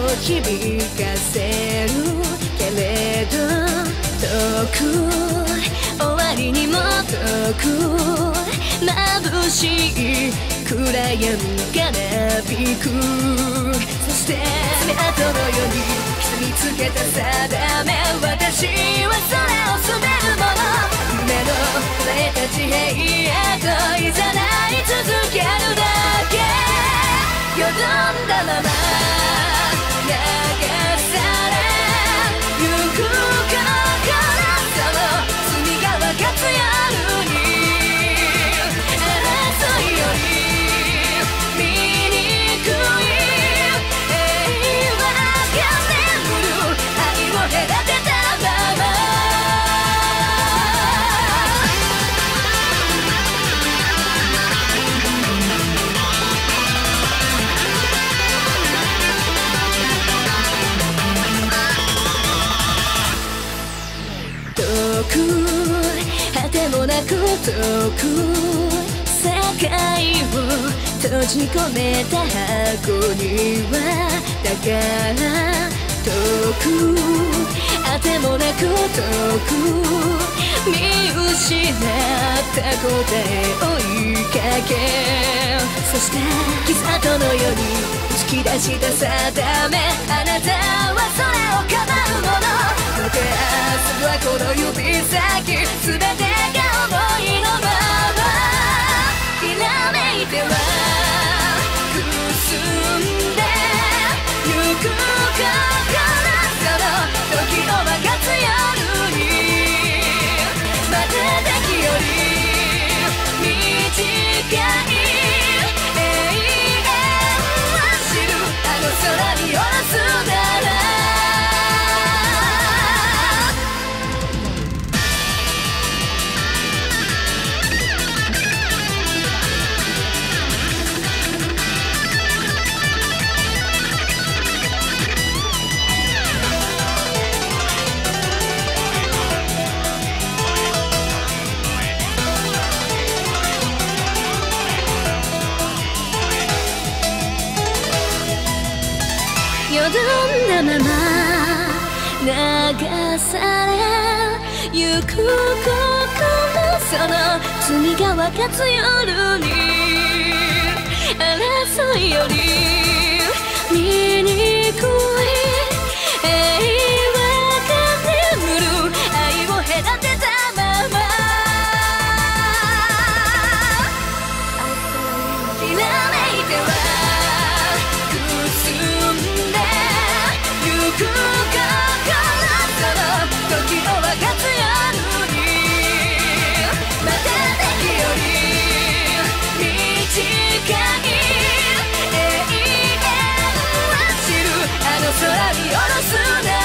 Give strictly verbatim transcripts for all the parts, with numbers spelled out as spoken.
響かせるけれど遠く終わりにも遠く眩しい暗闇がなびくそして爪痕のように刻みつけた定め私はそれを捨てるもの夢の捉えた地平へといざない続けるだけよどんだまま流されゆく心その罪が分かつ夜に争いより醜い平和が眠る愛を隔てたまま遠く果てもなく遠く世界を閉じ込めた箱にはだから遠く果てもなく遠く見失った答えを追いかけそして傷跡のように突き出した定めあなたはそれを叶うものどうか明日はこの指先全てが想いのままひらめいてはくすんでゆく心その時を分かつ夜に待てた日より短い永遠は知るあの空に下ろすならよどんだまま流されゆく心その罪が分かつ夜に争いより醜い平和が眠る愛を隔てたままひらめいてはゆく心その時を分かつ夜に待てた日より短い永遠は知るあの空に下ろすな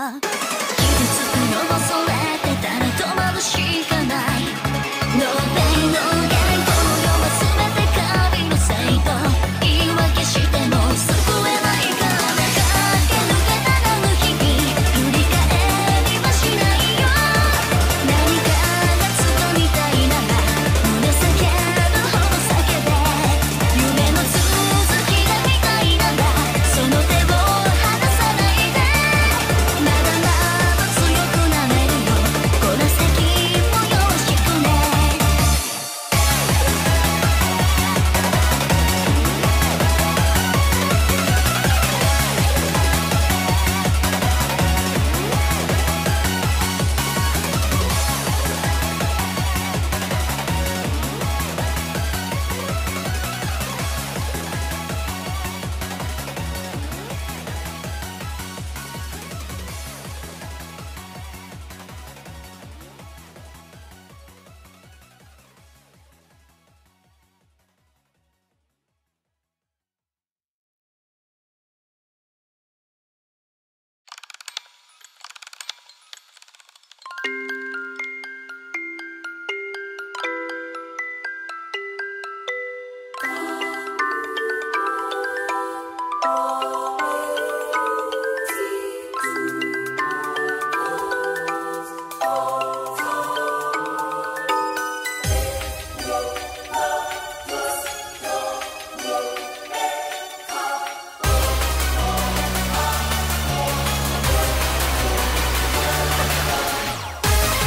「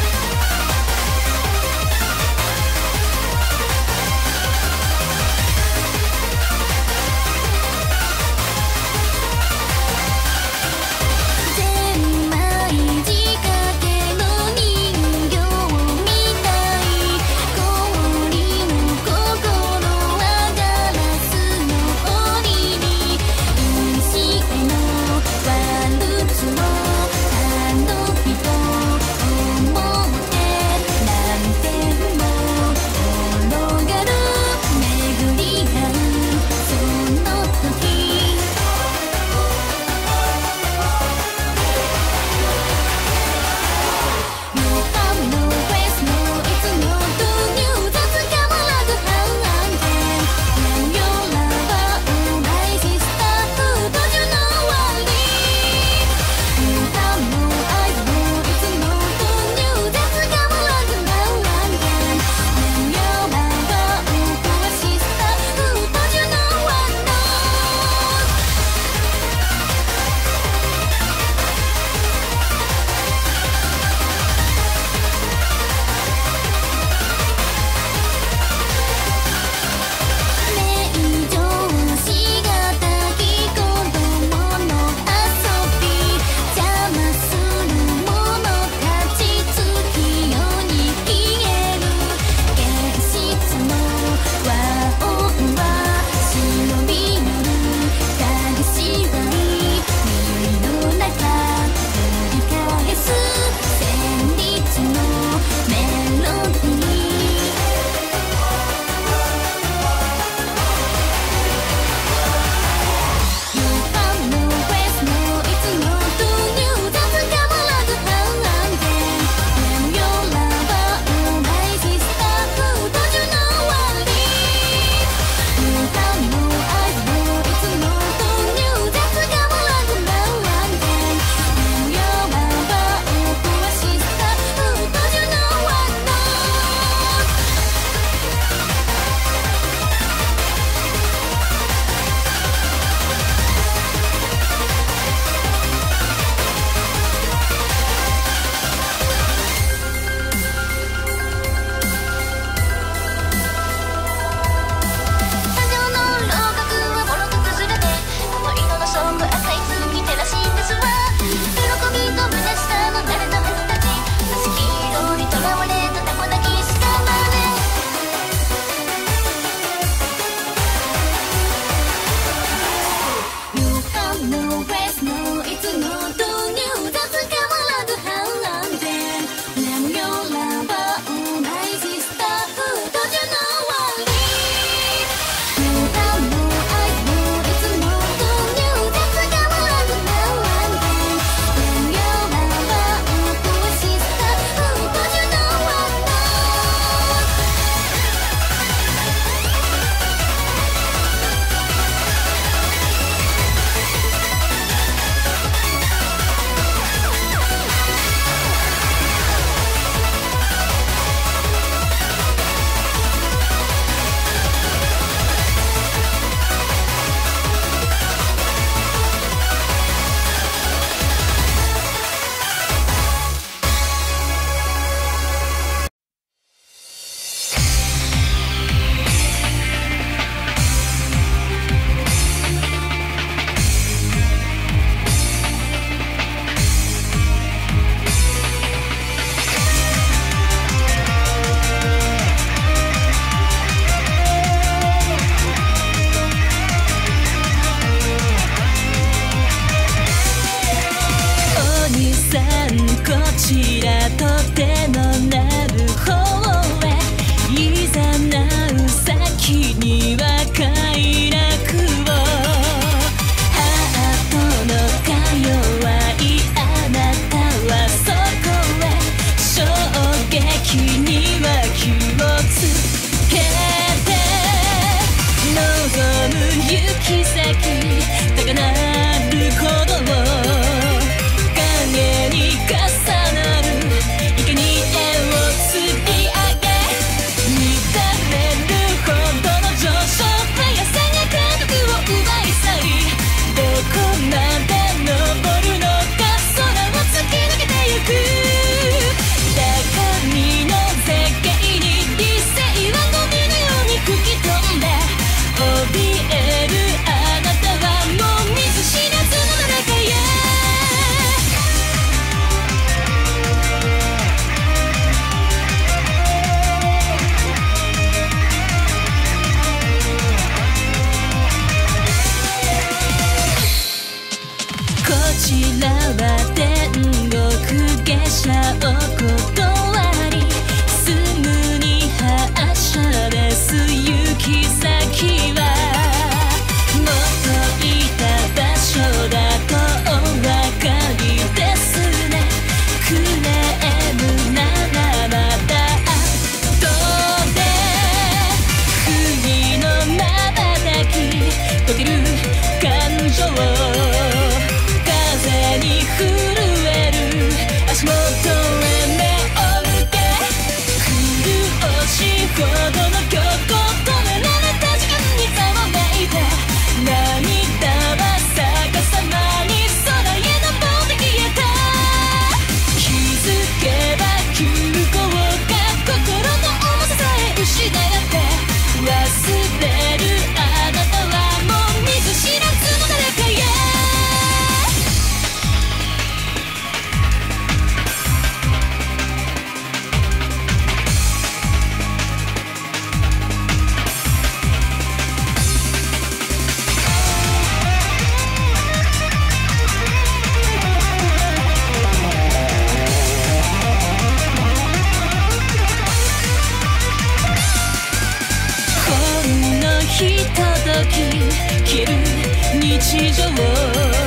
ちらと手のなる方へいざなう先には快楽をハートのか弱いあなたはそこへ衝撃には気をつけて望む行き先高鳴る鼓動影に重なる池に絵を釣り上げ乱れるほどの上昇速さが感覚を奪い去りどこまで登るのか空を突き抜けてゆく高みの絶景に理性はゴミのように吹き飛んで怯えるあなたはもう見ず知らずの誰かへこちらは天国下車を断りすぐに発車です行き先はもといた場所だとお分かりですねクレームならまた後で不意のまばたき溶ける感情風に震える足元へ目を向け苦しいほどの強行止められた時間にざわめいて涙は逆さまに空へ登って消えた気づけば急降下心の重ささえ失って忘れるあなたはもう見ず知らずの誰かへほんのひととき消える日常